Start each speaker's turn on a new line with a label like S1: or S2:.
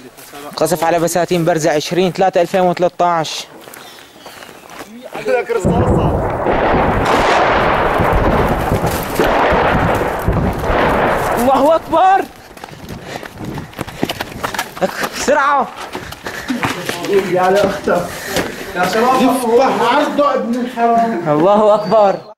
S1: قصف على بساتين برزة 20/3/2013. الله أكبر. بسرعة
S2: يا أختك يا شباب، عرضوا ابن الحرام.
S1: الله أكبر.